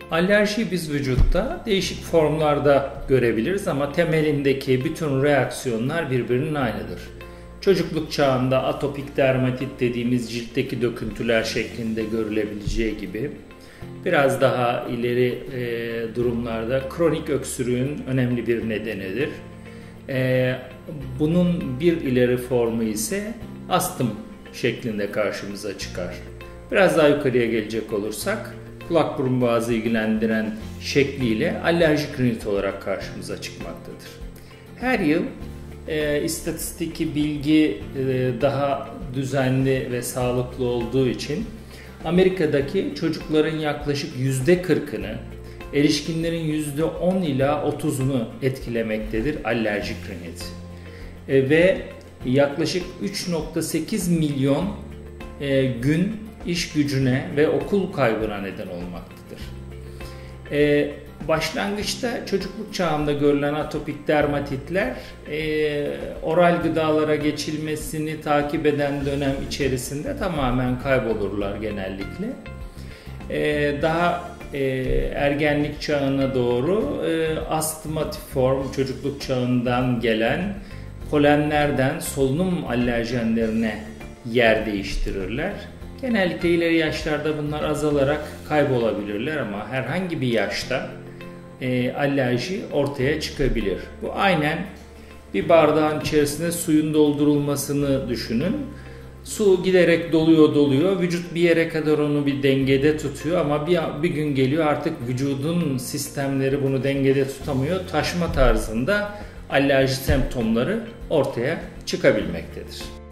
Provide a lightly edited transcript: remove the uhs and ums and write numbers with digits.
Alerjiyi biz vücutta değişik formlarda görebiliriz ama temelindeki bütün reaksiyonlar birbirinin aynıdır. Çocukluk çağında atopik dermatit dediğimiz ciltteki döküntüler şeklinde görülebileceği gibi biraz daha ileri durumlarda kronik öksürüğün önemli bir nedenidir. Bunun bir ileri formu ise astım şeklinde karşımıza çıkar. Biraz daha yukarıya gelecek olursak kulak burun boğazı ilgilendiren şekliyle alerjik rinit olarak karşımıza çıkmaktadır. Her yıl istatistik bilgi daha düzenli ve sağlıklı olduğu için Amerika'daki çocukların yaklaşık %40'ını, erişkinlerin %10 ila 30'unu etkilemektedir alerjik rinit. Ve yaklaşık 3,8 milyon gün iş gücüne ve okul kaybına neden olmaktadır. Başlangıçta çocukluk çağında görülen atopik dermatitler oral gıdalara geçilmesini takip eden dönem içerisinde tamamen kaybolurlar genellikle. Daha ergenlik çağına doğru astmatiform çocukluk çağından gelen polenlerden solunum alerjenlerine yer değiştirirler. Genellikle ileri yaşlarda bunlar azalarak kaybolabilirler ama herhangi bir yaşta alerji ortaya çıkabilir. Bu aynen bir bardağın içerisine suyun doldurulmasını düşünün. Su giderek doluyor, vücut bir yere kadar onu bir dengede tutuyor ama bir gün geliyor artık vücudun sistemleri bunu dengede tutamıyor. Taşma tarzında alerji semptomları ortaya çıkabilmektedir.